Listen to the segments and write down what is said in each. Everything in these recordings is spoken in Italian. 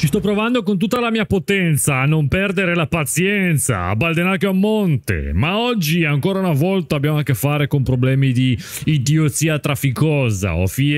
sto provando con tutta la mia potenza a non perdere la pazienza, a baldenare a monte, ma oggi ancora una volta abbiamo a che fare con problemi di idiozia trafficosa,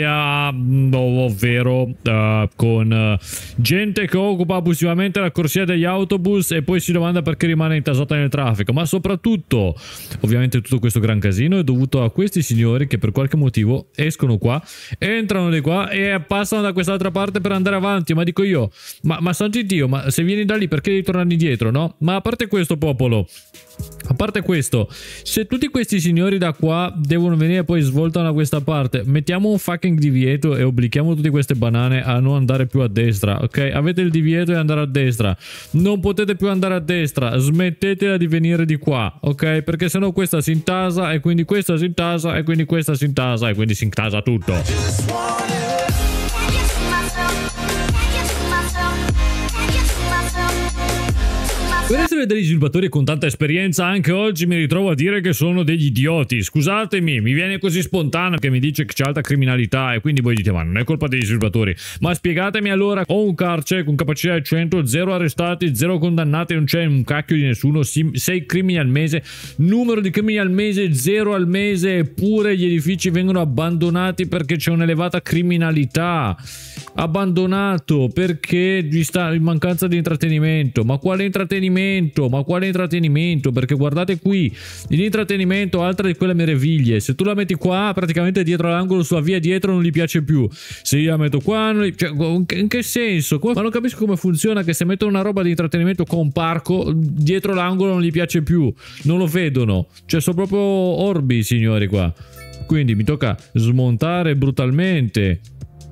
ovvero con gente che occupa abusivamente la corsia degli autobus e poi si domanda perché rimane intasata nel traffico, ma soprattutto, ovviamente tutto questo gran casino è dovuto a questi signori che per qualche motivo escono qua, entrano di qua e passano da quest'altra parte per andare avanti, ma dico io, ma santi Dio, ma se vieni da lì perché devi tornare indietro, no? Ma a parte questo, popolo, a parte questo, se tutti questi signori da qua devono venire e poi svoltano da questa parte, mettiamo un fucking divieto e obblighiamo tutte queste banane a non andare più a destra, ok? Avete il divieto di andare a destra, non potete più andare a destra, smettetela di venire di qua, ok? Perché sennò questa si intasa e quindi questa si intasa e quindi questa si intasa e quindi si intasa tutto. Per essere degli sviluppatori con tanta esperienza, anche oggi mi ritrovo a dire che sono degli idioti. Scusatemi, mi viene così spontaneo che mi dice che c'è alta criminalità e quindi voi dite ma non è colpa degli sviluppatori. Ma spiegatemi allora, ho un carcere con capacità di 100, 0 arrestati, 0 condannati, non c'è un cacchio di nessuno, 6 crimini al mese, numero di crimini al mese 0 al mese, eppure gli edifici vengono abbandonati perché c'è un'elevata criminalità. Abbandonato perché in mancanza di intrattenimento. Ma quale intrattenimento? Ma quale intrattenimento? Perché guardate qui, l'intrattenimento altra di quelle meraviglie. Se tu la metti qua, praticamente dietro l'angolo, sulla via dietro non gli piace più. Se io la metto qua, cioè, in che senso? Ma non capisco come funziona che se mettono una roba di intrattenimento con un parco, dietro l'angolo non gli piace più. Non lo vedono. Cioè, sono proprio orbi, signori, qua. Quindi mi tocca smontare brutalmente.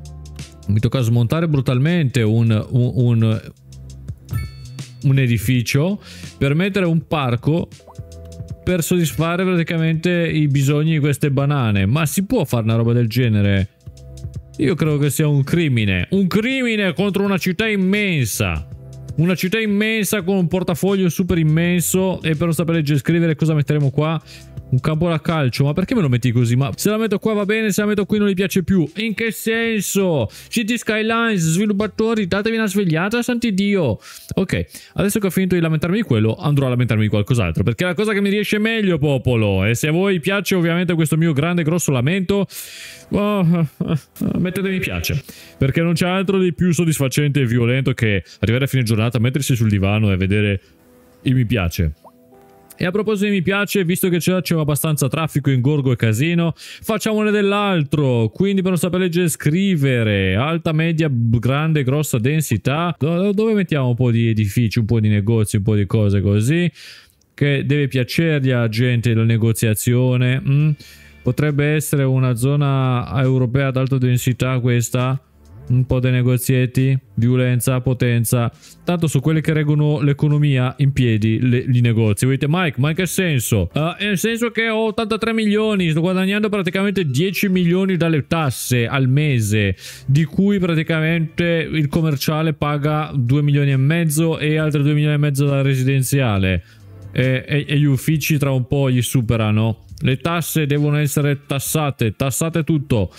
Un edificio per mettere un parco per soddisfare praticamente i bisogni di queste banane. Ma si può fare una roba del genere? Io credo che sia un crimine contro una città immensa. Una città immensa con un portafoglio super immenso. E per non sapere leggere e scrivere, cosa metteremo qua? Un campo da calcio. Ma perché me lo metti così? Ma se la metto qua va bene, se la metto qui non gli piace più. In che senso? City Skylines, sviluppatori, datevi una svegliata, santi Dio. Ok, adesso che ho finito di lamentarmi di quello, andrò a lamentarmi di qualcos'altro, perché è la cosa che mi riesce meglio, popolo. E se a voi piace ovviamente questo mio grande grosso lamento, mettete mi piace, perché non c'è altro di più soddisfacente e violento che arrivare a fine giornata, mettersi sul divano e vedere il mi piace. E a proposito di mi piace, visto che c'è abbastanza traffico, ingorgo e casino, facciamone dell'altro. Quindi per non sapere leggere e scrivere, alta, media, grande, grossa densità, dove mettiamo un po' di edifici, un po' di negozi, un po' di cose così, che deve piacergli a gente la negoziazione. Potrebbe essere una zona europea ad alta densità questa. Un po' dei negozietti, violenza, potenza. Tanto su quelle che reggono l'economia in piedi, i negozi. Voi dite, Mike, ma in che senso? Nel senso che ho 83 milioni, sto guadagnando praticamente 10 milioni dalle tasse al mese, di cui praticamente il commerciale paga 2 milioni e mezzo e altri 2 milioni e mezzo dal residenziale. E gli uffici tra un po' gli superano. Le tasse devono essere tassate, tassate tutto.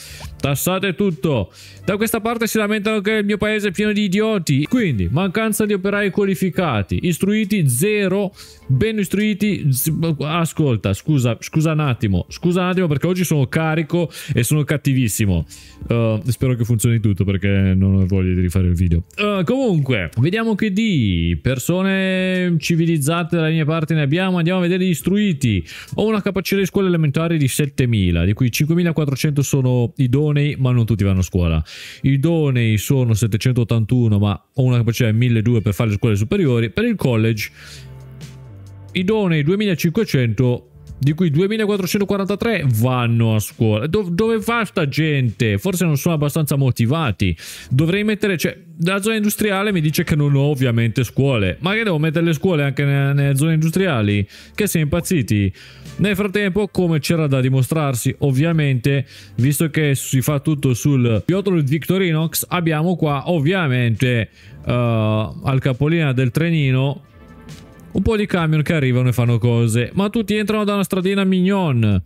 Da questa parte si lamentano che il mio paese è pieno di idioti. Quindi, mancanza di operai qualificati, istruiti 0, ben istruiti. Ascolta, scusa un attimo perché oggi sono carico e sono cattivissimo. Spero che funzioni tutto perché non ho voglia di rifare il video. Comunque, vediamo che di persone civilizzate dalla mia parte ne abbiamo. Andiamo a vedere gli istruiti. Ho una capacità di scuole elementari di 7000, di cui 5400 sono idonei, ma non tutti vanno a scuola. Idonei sono 781, ma ho una capacità di 1200 per fare le scuole superiori. Per il college, idonei 2500, di cui 2443 vanno a scuola. Dove va sta gente? Forse non sono abbastanza motivati. Dovrei mettere, cioè, la zona industriale mi dice che non ho ovviamente scuole. Ma che devo mettere le scuole anche nelle zone industriali? Che siamo impazziti? Nel frattempo, come c'era da dimostrarsi, ovviamente, visto che si fa tutto sul Piotr Victorinox, abbiamo qua ovviamente al capolinea del trenino un po' di camion che arrivano e fanno cose, ma tutti entrano da una stradina mignon.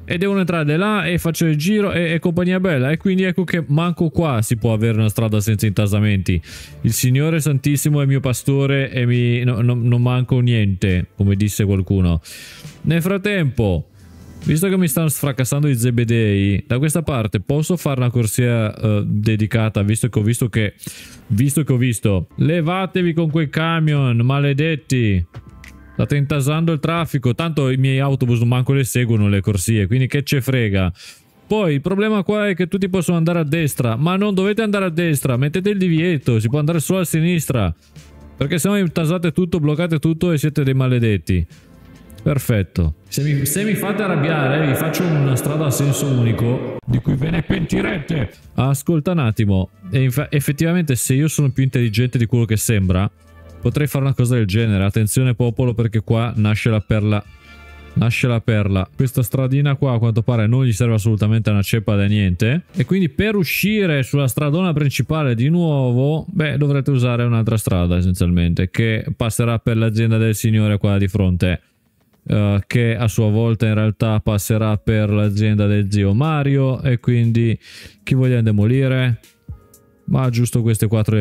e devono entrare di là e faccio il giro e compagnia bella. E quindi ecco che manco qua si può avere una strada senza intasamenti. Il Signore Santissimo è mio pastore e non manco niente, come disse qualcuno. Nel frattempo, visto che mi stanno sfracassando i zebedei, da questa parte posso fare una corsia dedicata, visto che ho visto. Levatevi con quei camion, maledetti. State intasando il traffico, tanto i miei autobus non manco le seguono le corsie, quindi che ce frega. Poi il problema qua è che tutti possono andare a destra, ma non dovete andare a destra, mettete il divieto, si può andare solo a sinistra. Perché se no intasate tutto, bloccate tutto e siete dei maledetti. Perfetto. Se mi fate arrabbiare, vi faccio una strada a senso unico di cui ve ne pentirete. Ascolta un attimo. Effettivamente, se io sono più intelligente di quello che sembra, potrei fare una cosa del genere. Attenzione popolo, perché qua nasce la perla. Nasce la perla. Questa stradina qua a quanto pare non gli serve assolutamente una ceppa da niente. E quindi per uscire sulla stradona principale di nuovo, beh, dovrete usare un'altra strada essenzialmente, che passerà per l'azienda del signore qua di fronte. Che a sua volta in realtà passerà per l'azienda del zio Mario. E quindi chi vogliamo demolire? Ma giusto queste quattro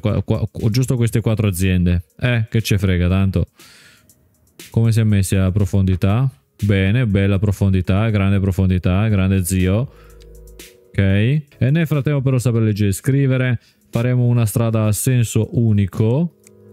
aziende. Che ce frega tanto. Come si è messi a profondità? Bene, bella profondità, grande zio. Ok. E nel frattempo, però, saper leggere e scrivere, faremo una strada a senso unico,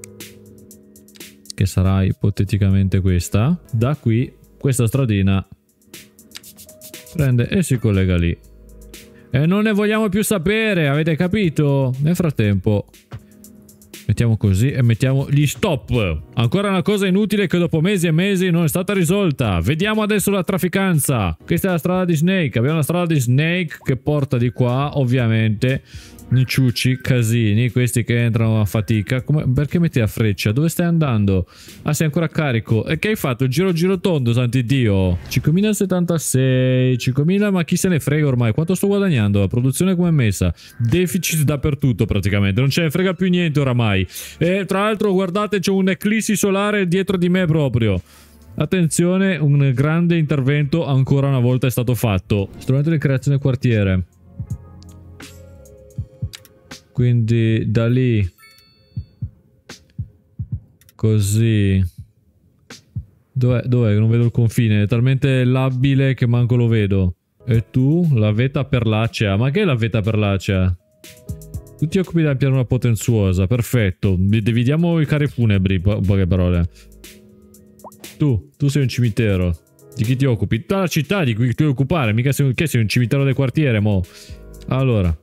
che sarà ipoteticamente questa. Da qui questa stradina prende e si collega lì. E non ne vogliamo più sapere, avete capito? Nel frattempo mettiamo così e mettiamo gli stop. Ancora una cosa inutile che dopo mesi e mesi non è stata risolta. Vediamo adesso la trafficanza. Questa è la strada di Snake. Abbiamo la strada di Snake che porta di qua, ovviamente, ciucci, casini, questi che entrano a fatica. Perché metti la freccia? Dove stai andando? Ah, sei ancora carico. E che hai fatto? Il giro tondo, santi Dio. 5076, 5000, ma chi se ne frega ormai? Quanto sto guadagnando? La produzione come è messa? Deficit dappertutto praticamente, non ce ne frega più niente oramai. E tra l'altro guardate, c'è un eclissi solare dietro di me proprio. Attenzione, un grande intervento ancora una volta è stato fatto. Strumento di creazione quartiere. Quindi da lì così. Dov'è? Non vedo il confine. È talmente labile che manco lo vedo. E tu? La vetta perlacea. Ma che è la vetta perlacea? Tu ti occupi della pianura potenziosa. Perfetto. Dividiamo i carri funebri. Poche parole. Tu sei un cimitero. Di chi ti occupi? Tutta la città di cui ti devi occupare. Mica sei un cimitero del quartiere, mo. Allora.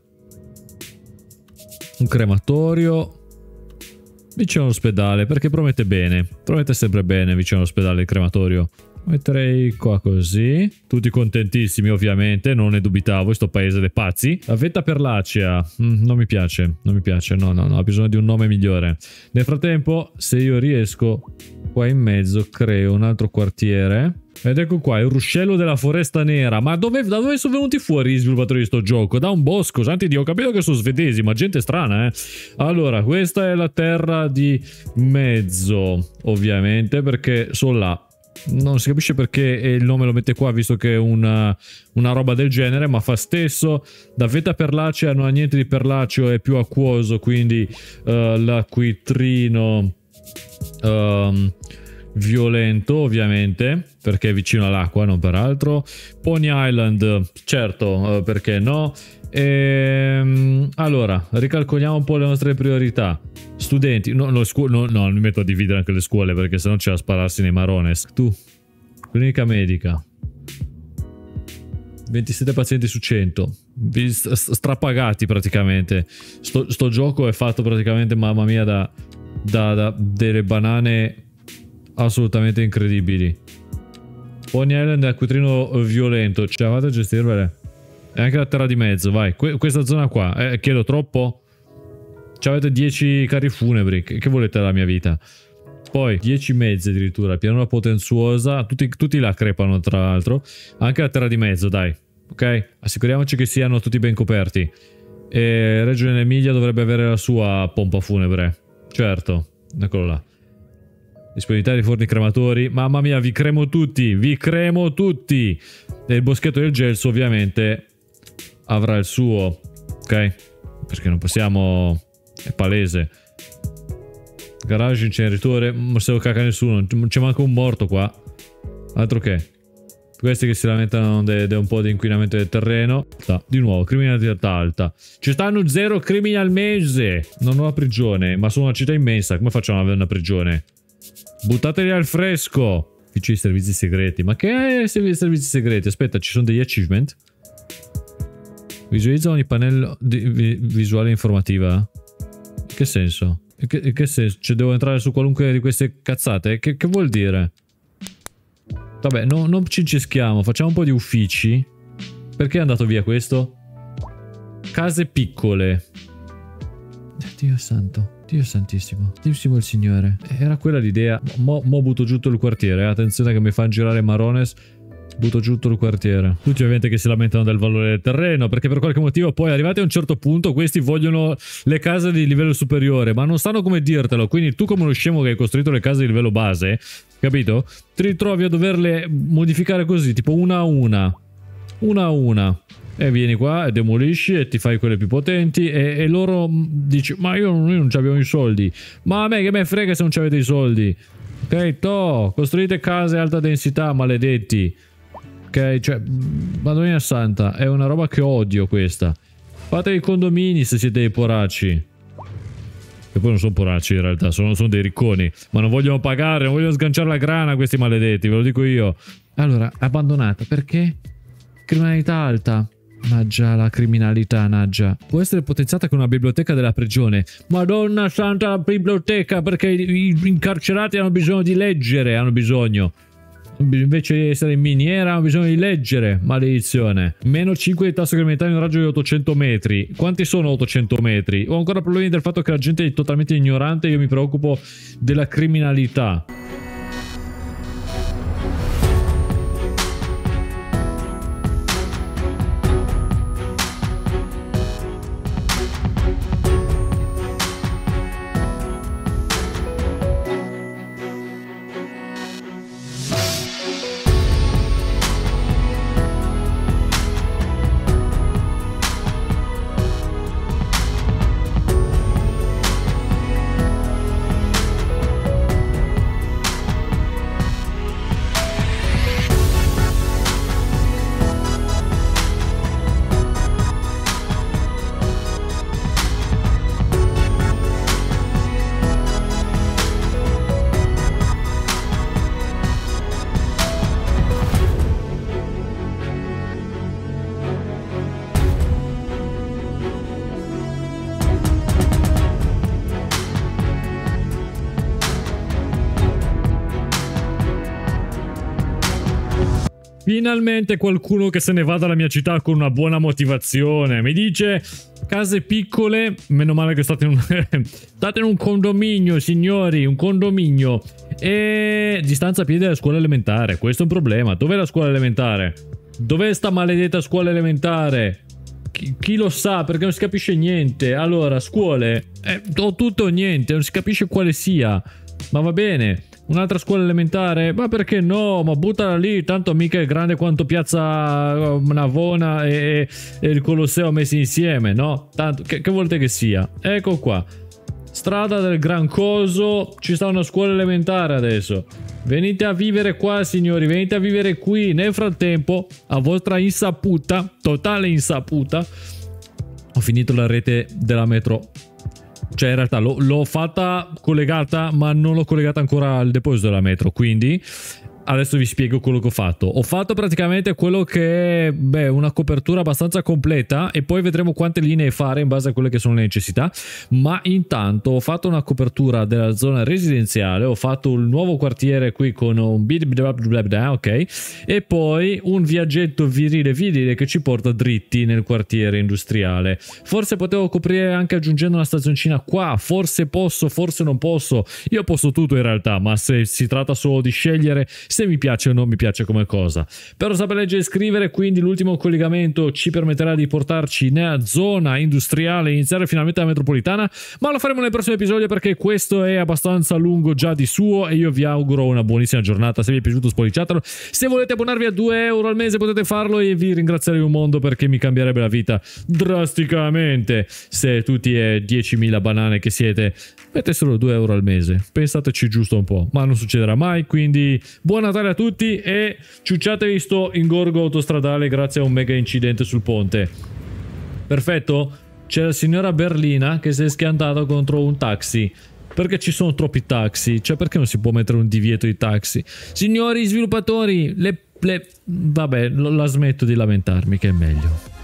Un crematorio vicino all'ospedale, perché promette bene, promette sempre bene vicino all'ospedale il crematorio. Metterei qua così, tutti contentissimi ovviamente, non ne dubitavo, sto paese dei pazzi. La vetta perlacea, non mi piace, no, ha bisogno di un nome migliore. Nel frattempo, se io riesco, qua in mezzo creo un altro quartiere. Ed ecco qua, il ruscello della foresta nera. Ma da dove sono venuti fuori gli sviluppatori di sto gioco? Da un bosco, santi Dio, ho capito che sono svedesi, ma gente strana, eh. Allora, questa è la terra di mezzo, ovviamente, perché sono là. Non si capisce perché il nome lo mette qua, visto che è una roba del genere, ma fa stesso. Da vetta perlacea non ha niente di perlaceo, è più acquoso, quindi l'acquitrino violento, ovviamente, perché è vicino all'acqua, non per altro. Pony Island, certo, perché no. Allora, ricalcoliamo un po' le nostre priorità. Studenti, no, mi metto a dividere anche le scuole, perché sennò c'è da spararsi nei marones. Tu, clinica medica, 27 pazienti su 100, strapagati praticamente. Sto gioco è fatto praticamente, mamma mia, da delle banane assolutamente incredibili. Pony Island è acquitrino violento, ce la fate a gestirvele? E anche la terra di mezzo, vai. Questa zona qua, chiedo troppo? Avete 10 carri funebri, che volete dalla mia vita? Poi 10 mezzi addirittura, pianura potenziosa, tutti là crepano tra l'altro. Anche la terra di mezzo, dai, ok? Assicuriamoci che siano tutti ben coperti. E Reggio Emilia dovrebbe avere la sua pompa funebre, certo, eccolo là. Disponibilità di forni crematori. Mamma mia, vi cremo tutti, vi cremo tutti. E il boschetto del gelso ovviamente avrà il suo, ok? Perché non possiamo... è palese. Garage, inceneritore, non se lo caga nessuno, non c'è manco un morto qua. Altro che. Questi che si lamentano di un po' di inquinamento del terreno. Di nuovo, criminalità alta. Ci stanno 0 crimini al mese. Non ho la prigione, ma sono una città immensa. Come facciamo ad avere una prigione? Buttateli al fresco. Uffici di servizi segreti. Ma che è servizi segreti? Aspetta, ci sono degli achievement? Visualizza ogni pannello visuale informativa. In che senso? In che senso? Cioè devo entrare su qualunque di queste cazzate? Che vuol dire? Vabbè, non ci incischiamo. Facciamo un po' di uffici. Perché è andato via questo? Case piccole. Dio santo. Dio santissimo. Dissimo il Signore. Era quella l'idea. Mo butto giù tutto il quartiere. Attenzione che mi fa girare Marones. Butto giù tutto il quartiere. Tutti ovviamente che si lamentano del valore del terreno, perché per qualche motivo poi arrivati a un certo punto questi vogliono le case di livello superiore, ma non sanno come dirtelo. Quindi tu come uno scemo che hai costruito le case di livello base, capito? Ti ritrovi a doverle modificare così, tipo una a una. Una a una. E vieni qua e demolisci e ti fai quelle più potenti e loro dici ma io non abbiamo i soldi. Ma a me che me frega se non avete i soldi. Ok, costruite case a alta densità, maledetti. Ok, cioè, Madonna Santa, è una roba che odio questa. Fate i condomini se siete dei poracci. E poi non sono poracci in realtà, sono dei ricconi. Ma non vogliono pagare, non vogliono sganciare la grana questi maledetti, ve lo dico io. Allora, abbandonata, perché? Criminalità alta. Naggia la criminalità, naggia. Può essere potenziata con una biblioteca della prigione. Madonna Santa, la biblioteca, perché i incarcerati hanno bisogno di leggere, hanno bisogno. Invece di essere in miniera hanno bisogno di leggere. Maledizione. Meno 5 di tasso criminalità in un raggio di 800 metri. Quanti sono 800 metri? Ho ancora problemi del fatto che la gente è totalmente ignorante. Io mi preoccupo della criminalità. Finalmente qualcuno che se ne va dalla mia città con una buona motivazione. Mi dice case piccole. Meno male che state in un condominio, signori. Un condominio. E distanza a piedi dalla scuola elementare. Questo è un problema. Dov'è la scuola elementare? Dov'è sta maledetta scuola elementare? Chi lo sa, perché non si capisce niente. Allora, scuole o tutto o niente. Non si capisce quale sia. Ma va bene. Un'altra scuola elementare? Ma perché no? Ma buttala lì, tanto mica è grande quanto Piazza Navona e il Colosseo messi insieme, no? Tanto, che volete che sia? Ecco qua. Strada del Gran Coso, ci sta una scuola elementare adesso. Venite a vivere qua, signori, venite a vivere qui. Nel frattempo, a vostra insaputa, totale insaputa, ho finito la rete della metro. Cioè in realtà l'ho fatta collegata, ma non l'ho collegata ancora al deposito della metro, quindi adesso vi spiego quello che ho fatto. Ho fatto praticamente quello che è, beh, una copertura abbastanza completa e poi vedremo quante linee fare in base a quelle che sono le necessità. Ma intanto ho fatto una copertura della zona residenziale, ho fatto un nuovo quartiere qui con un ok, e poi un viaggetto virile che ci porta dritti nel quartiere industriale. Forse potevo coprire anche aggiungendo una stazioncina qua, forse posso, forse non posso. Io posso tutto in realtà, ma se si tratta solo di scegliere se mi piace o non mi piace come cosa. Però sapere leggere e scrivere, quindi l'ultimo collegamento ci permetterà di portarci nella zona industriale e iniziare finalmente la metropolitana, ma lo faremo nel prossimo episodio perché questo è abbastanza lungo già di suo e io vi auguro una buonissima giornata. Se vi è piaciuto spolliciatelo, se volete abbonarvi a 2 euro al mese potete farlo e vi ringrazierei un mondo perché mi cambierebbe la vita drasticamente. Se tutti e 10.000 banane che siete mettessero 2 euro al mese, pensateci giusto un po', ma non succederà mai. Quindi buon Natale a tutti e ciucciatevi sto ingorgo autostradale grazie a un mega incidente sul ponte. Perfetto, c'è la signora Berlina che si è schiantata contro un taxi perché ci sono troppi taxi, cioè perché non si può mettere un divieto di taxi? Signori sviluppatori, vabbè, la smetto di lamentarmi che è meglio.